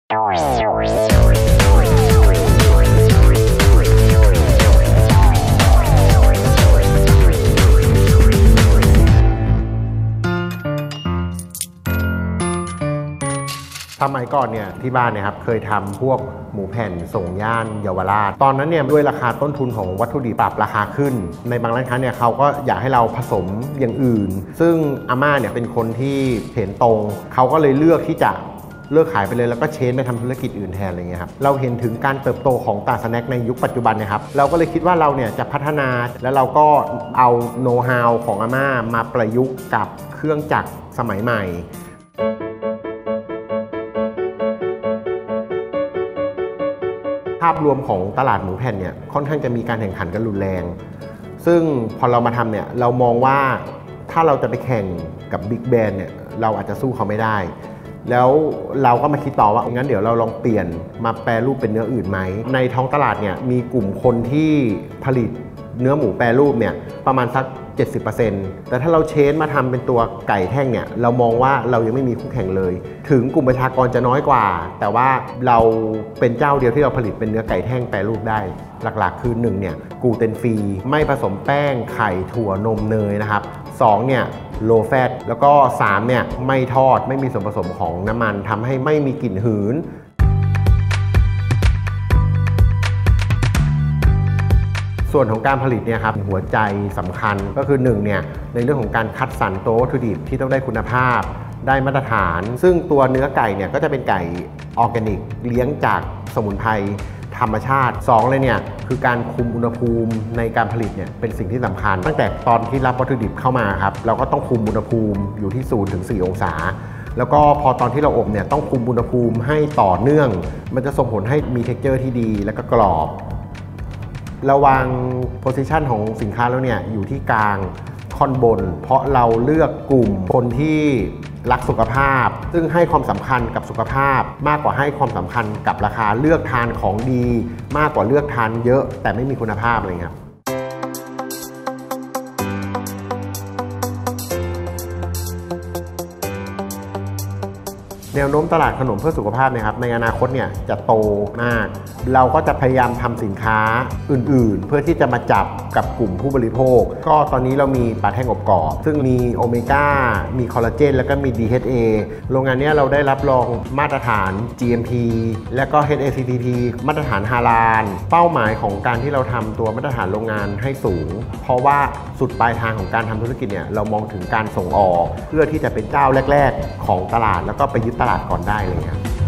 สมัยก่อนเนี่ยที่บ้านเนี่ยครับเคยทำพวกหมูแผ่นส่งย่านเยาวราชตอนนั้นเนี่ยด้วยราคาต้นทุนของวัตถุดิบปรับราคาขึ้นในบางร้านค้าเนี่ยเขาก็อยากให้เราผสมอย่างอื่นซึ่งอาม่าเนี่ยเป็นคนที่เห็นตรงเขาก็เลยเลือกที่จะเลิกขายไปเลยแล้วก็เชนไปทำธุรกิจอื่นแทนอะไรเงี้ยครับเราเห็นถึงการเติบโตของตลาดสแน็คในยุคปัจจุบันนะครับเราก็เลยคิดว่าเราเนี่ยจะพัฒนาแล้วเราก็เอาโน้ตฮาวของอาม่ามาประยุกต์กับเครื่องจักรสมัยใหม่ภาพรวมของตลาดหมูแผ่นเนี่ยค่อนข้างจะมีการแข่งขันกันรุนแรงซึ่งพอเรามาทำเนี่ยเรามองว่าถ้าเราจะไปแข่งกับบิ๊กแบรนด์เนี่ยเราอาจจะสู้เขาไม่ได้แล้วเราก็มาคิดต่อว่างั้นเดี๋ยวเราลองเปลี่ยนมาแปรรูปเป็นเนื้ออื่นไหมในท้องตลาดเนี่ยมีกลุ่มคนที่ผลิตเนื้อหมูแปรรูปเนี่ยประมาณสัก 70% แต่ถ้าเราเชนมาทำเป็นตัวไก่แท่งเนี่ยเรามองว่าเรายังไม่มีคู่แข่งเลยถึงกลุ่มประชากรจะน้อยกว่าแต่ว่าเราเป็นเจ้าเดียวที่เราผลิตเป็นเนื้อไก่แท่งแปรรูปได้หลักๆคือ1เนี่ยกลูเตนฟรีไม่ผสมแป้งไข่ถั่วนมเนยนะครับ2เนี่ยโลแฟตแล้วก็3เนี่ยไม่ทอดไม่มีส่วนผสมของน้ำมันทำให้ไม่มีกลิ่นหืนส่วนของการผลิตเนี่ยครับหัวใจสำคัญก็คือ1เนี่ยในเรื่องของการคัดสรรตัววัตถุดิบที่ต้องได้คุณภาพได้มาตรฐานซึ่งตัวเนื้อไก่เนี่ยก็จะเป็นไก่ออร์แกนิกเลี้ยงจากสมุนไพรธรรมชาติ2เลยเนี่ยคือการคุมอุณหภูมิในการผลิตเนี่ยเป็นสิ่งที่สำคัญตั้งแต่ตอนที่รับวัตถุดิบเข้ามาครับเราก็ต้องคุมอุณหภูมิอยู่ที่0 ถึง 4 องศาแล้วก็พอตอนที่เราอบเนี่ยต้องคุมอุณหภูมิให้ต่อเนื่องมันจะส่งผลให้มีเท็กเจอร์ที่ดีและก็กรอบระวางโพซิชันของสินค้าแล้วเนี่ยอยู่ที่กลางค่อนบนเพราะเราเลือกกลุ่มคนที่รักสุขภาพซึ่งให้ความสำคัญกับสุขภาพมากกว่าให้ความสำคัญกับราคาเลือกทานของดีมากกว่าเลือกทานเยอะแต่ไม่มีคุณภาพเลยครับแนวโน้มตลาดขนมเพื่อสุขภาพนะครับในอนาคตเนี่ยจะโตมากเราก็จะพยายามทำสินค้าอื่นๆเพื่อที่จะมาจับกับกลุ่มผู้บริโภคก็ตอนนี้เรามีปลาแท่งอบกรอบซึ่งมีโอเมก้ามีคอลลาเจนแล้วก็มี DHA โรงงานนี้เราได้รับรองมาตรฐาน GMP และก็ HACCP มาตรฐานฮาลาลเป้าหมายของการที่เราทำตัวมาตรฐานโรงงานให้สูงเพราะว่าสุดปลายทางของการทำธุรกิจเนี่ยเรามองถึงการส่งออกเพื่อที่จะเป็นเจ้าแรกๆของตลาดแล้วก็ไปยึดตลาดก่อนได้เลยครับ